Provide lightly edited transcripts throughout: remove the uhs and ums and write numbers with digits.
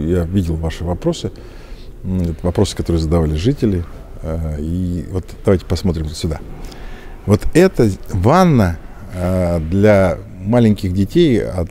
я видел ваши вопросы, которые задавали жители. И вот давайте посмотрим вот сюда. Вот это ванна для маленьких детей от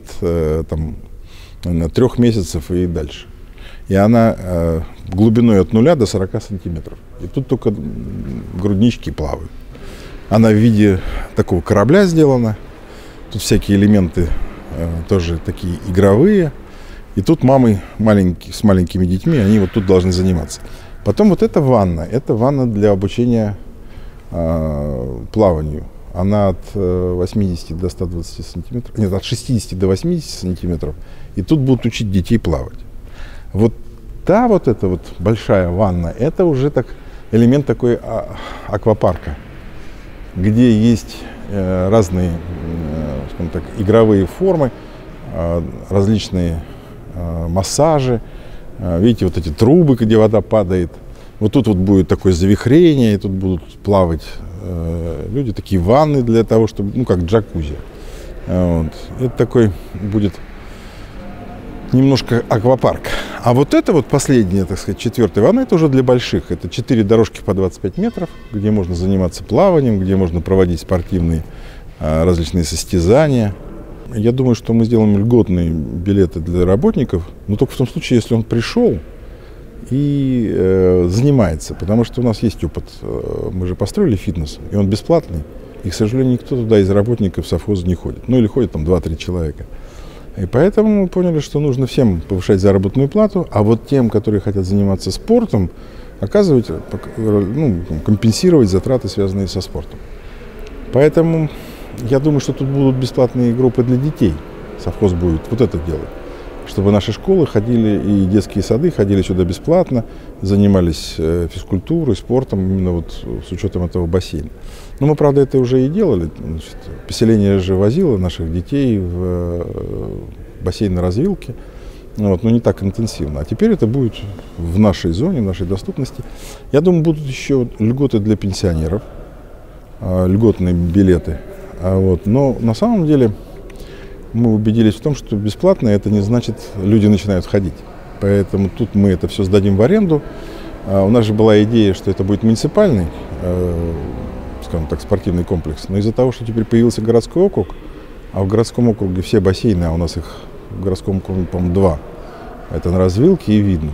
3 месяцев и дальше. И она глубиной от 0 до 40 сантиметров. И тут только груднички плавают. Она в виде такого корабля сделана. Тут всякие элементы тоже такие игровые. И тут мамы с маленькими детьми, они вот тут должны заниматься. Потом вот эта ванна. Это ванна для обучения плаванию. Она от 80 до 120 сантиметров. Нет, от 60 до 80 сантиметров. И тут будут учить детей плавать. Вот эта вот большая ванна, это уже элемент такой аквапарка, где есть разные, скажем так, игровые формы, различные массажи. Видите, вот эти трубы, где вода падает. Вот тут вот будет такое завихрение, и тут будут плавать люди, такие ванны для того, чтобы, как джакузи. Вот. Это такой будет немножко аквапарк. А вот это вот последняя, так сказать, 4-я ванна, это уже для больших. Это 4 дорожки по 25 метров, где можно заниматься плаванием, где можно проводить спортивные различные состязания. Я думаю, что мы сделаем льготные билеты для работников, но только в том случае, если он пришел и занимается. Потому что у нас есть опыт. Мы же построили фитнес, и он бесплатный. И, к сожалению, никто туда из работников совхоза не ходит. Ну или ходит там 2-3 человека. И поэтому мы поняли, что нужно всем повышать заработную плату, а вот тем, которые хотят заниматься спортом, компенсировать затраты, связанные со спортом. Поэтому я думаю, что тут будут бесплатные группы для детей. Совхоз будет вот это делать. Чтобы наши школы ходили и детские сады ходили сюда бесплатно, занимались физкультурой, спортом, именно вот с учетом этого бассейна. Но мы, правда, это уже и делали. Значит, поселение же возило наших детей в бассейн на развилке, но не так интенсивно. А теперь это будет в нашей зоне, в нашей доступности. Я думаю, будут еще льготы для пенсионеров, льготные билеты. Но на самом деле мы убедились в том, что бесплатно это не значит, люди начинают ходить. Поэтому тут мы это все сдадим в аренду. У нас же была идея, что это будет муниципальный, скажем так, спортивный комплекс. Но из-за того, что теперь появился городской округ, а в городском округе все бассейны, а у нас их в городском округе, по-моему, 2. Это на развилке и Видном.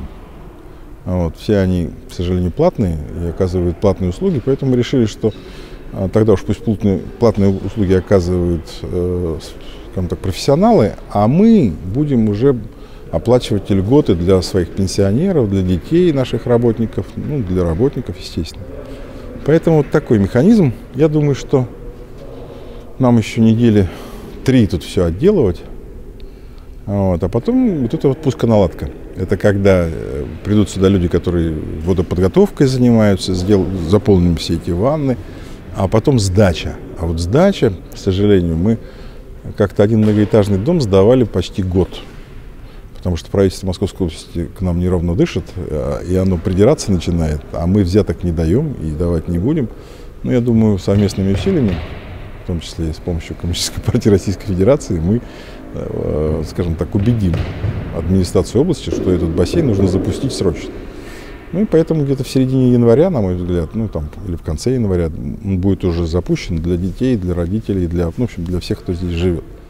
Все они, к сожалению, платные и оказывают платные услуги, поэтому мы решили, что тогда уж пусть платные услуги оказывают, скажем так, профессионалы, а мы будем уже оплачивать льготы для своих пенсионеров, для детей наших работников, для работников, естественно. Поэтому вот такой механизм. Я думаю, что нам еще недели 3 тут все отделывать, а потом вот это вот пусконаладка. Это когда придут сюда люди, которые водоподготовкой занимаются, заполним все эти ванны, а потом сдача. А вот сдача, к сожалению, мы как-то один многоэтажный дом сдавали почти год. Потому что правительство Московской области к нам неровно дышит, и оно придираться начинает, а мы взяток не даем и давать не будем. Но я думаю, совместными усилиями, в том числе и с помощью Коммунистической партии Российской Федерации, мы, скажем так, убедим администрацию области, что этот бассейн нужно запустить срочно. И поэтому где-то в середине января, на мой взгляд, или в конце января, он будет уже запущен для детей, для родителей, в общем, для всех, кто здесь живет.